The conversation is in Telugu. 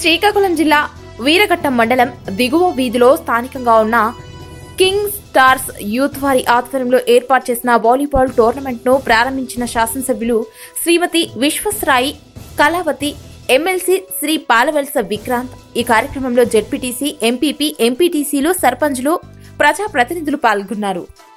శ్రీకాకుళం జిల్లా వీరఘట్టం మండలం దిగువ వీధిలో స్థానికంగా ఉన్న కింగ్ స్టార్స్ యూత్ వారి ఆధ్వర్యంలో ఏర్పాటు చేసిన వాలీబాల్ టోర్నమెంట్ ను ప్రారంభించిన శాసనసభ్యులు శ్రీమతి విశ్వశ్రాయి కళావతి, ఎమ్మెల్సీ శ్రీ పాలవలస విక్రాంత్. ఈ కార్యక్రమంలో జెడ్పీటీసీ, ఎంపీపీ, ఎంపీటీసీలు, సర్పంచ్లు, ప్రజాప్రతినిధులు పాల్గొన్నారు.